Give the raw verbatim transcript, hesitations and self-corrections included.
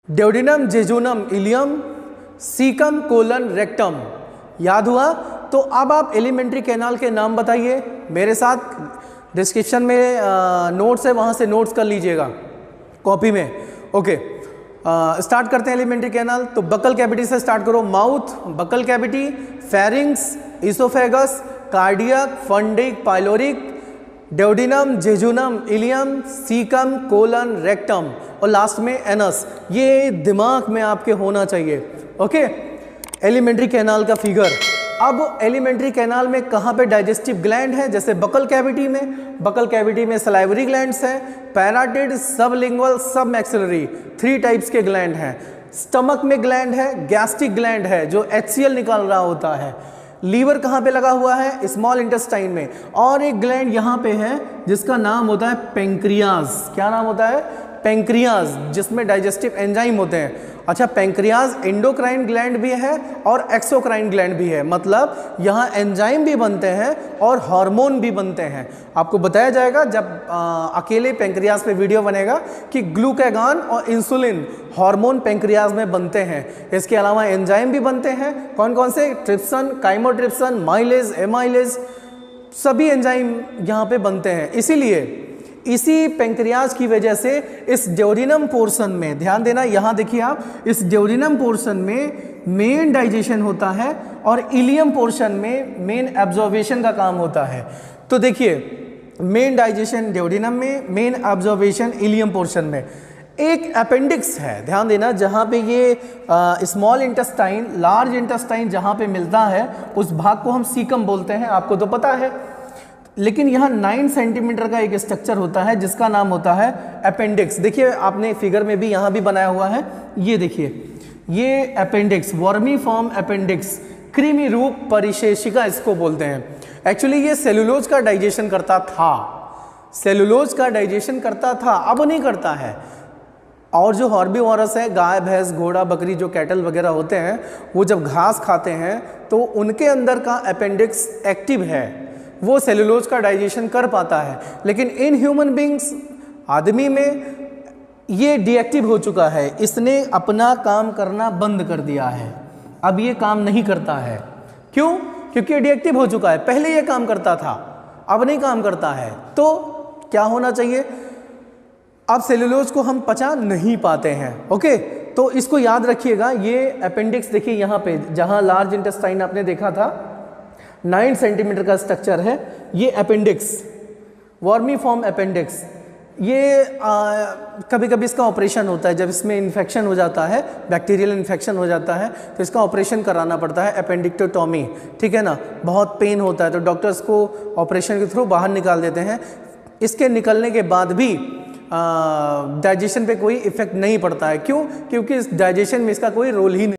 Duodenum, jejunum, ileum, caecum, colon, rectum. याद हुआ? तो अब आप एलिमेंट्री कैनाल के नाम बताइए। मेरे साथ डिस्क्रिप्शन में नोट्स है, वहाँ से नोट्स कर लीजिएगा कॉपी में। ओके, स्टार्ट करते हैं एलिमेंट्री कैनाल। तो बकल कैविटी से स्टार्ट करो। Mouth, buccal cavity, pharynx, oesophagus, cardiac, fundic, pyloric, duodenum, jejunum, ileum, caecum, colon, rectum और लास्ट में एनस। ये दिमाग में आपके होना चाहिए। ओके, एलिमेंट्री कैनाल का फिगर। अब एलिमेंट्री कैनाल में कहाँ पे डाइजेस्टिव ग्लैंड है? जैसे बकल कैविटी में, बकल कैविटी में सलाइवरी ग्लैंड्स हैं, parotid, sublingual, submaxillary, three types के ग्लैंड हैं। स्टमक में ग्लैंड है, गैस्ट्रिक ग्लैंड है जो एचसीएल निकाल रहा होता है। लीवर कहाँ पे लगा हुआ है? स्मॉल इंटेस्टाइन में। और एक ग्लैंड यहाँ पे है जिसका नाम होता है पेंक्रियाज। क्या नाम होता है? पेंक्रियाज, जिसमें डाइजेस्टिव एंजाइम होते हैं। अच्छा, पेंक्रियाज एंडोक्राइन ग्लैंड भी है और एक्सोक्राइन ग्लैंड भी है, मतलब यहाँ एंजाइम भी बनते हैं और हार्मोन भी बनते हैं। आपको बताया जाएगा जब आ, अकेले पेंक्रियाज पे वीडियो बनेगा कि ग्लूकागॉन और इंसुलिन हार्मोन पेंक्रियाज में बनते हैं। इसके अलावा एंजाइम भी बनते हैं। कौन कौन से? ट्रिप्सन, काइमोट्रिप्सन, माइलेज, एमाइलेज, सभी एंजाइम यहाँ पे बनते हैं। इसीलिए इसी पेंक्रियाज की वजह से इस ड्यूडेनम पोर्शन में, ध्यान देना, यहाँ देखिए आप, इस ड्यूडेनम पोर्शन में मेन डाइजेशन होता है और इलियम पोर्शन में मेन एब्जॉर्बेशन का काम होता है। तो देखिए, मेन डाइजेशन ड्यूडेनम में, मेन एब्जॉर्बेशन इलियम पोर्शन में। एक अपेंडिक्स है, ध्यान देना, जहाँ पे ये स्मॉल इंटेस्टाइन, लार्ज इंटेस्टाइन जहाँ पे मिलता है उस भाग को हम सीकम बोलते हैं, आपको तो पता है। लेकिन यहाँ नाइन सेंटीमीटर का एक स्ट्रक्चर होता है जिसका नाम होता है अपेंडिक्स। देखिए, आपने फिगर में भी यहाँ भी बनाया हुआ है, ये देखिए, ये अपेंडिक्स, वर्मी फॉर्म अपेंडिक्स, कृमि रूप परिशेषिका इसको बोलते हैं। एक्चुअली ये सेलुलोज का डाइजेशन करता था, सेलुलोज का डाइजेशन करता था, अब नहीं करता है। और जो हॉर्बीवोरस है, गाय, भैंस, घोड़ा, बकरी, जो कैटल वगैरह होते हैं, वो जब घास खाते हैं तो उनके अंदर का अपेंडिक्स एक्टिव है, वो सेलुलोज का डाइजेशन कर पाता है। लेकिन इन ह्यूमन बींग्स, आदमी में ये डीएक्टिव हो चुका है, इसने अपना काम करना बंद कर दिया है, अब ये काम नहीं करता है। क्यों? क्योंकि ये डीएक्टिव हो चुका है। पहले ये काम करता था, अब नहीं काम करता है। तो क्या होना चाहिए? अब सेलुलोज को हम पचा नहीं पाते हैं। ओके, तो इसको याद रखिएगा। ये अपेंडिक्स देखिए यहाँ पे, जहाँ लार्ज इंटेस्टाइन आपने देखा था, नाइन सेंटीमीटर का स्ट्रक्चर है, ये अपेंडिक्स, वर्मी फॉर्म अपेंडिक्स। ये आ, कभी कभी इसका ऑपरेशन होता है, जब इसमें इन्फेक्शन हो जाता है, बैक्टीरियल इन्फेक्शन हो जाता है, तो इसका ऑपरेशन कराना पड़ता है, अपेंडिक्टोटॉमी, ठीक है ना। बहुत पेन होता है तो डॉक्टर्स को ऑपरेशन के थ्रू बाहर निकाल देते हैं। इसके निकलने के बाद भी डाइजेशन पे कोई इफेक्ट नहीं पड़ता है। क्यों? क्योंकि इस डाइजेशन में इसका कोई रोल ही नहीं।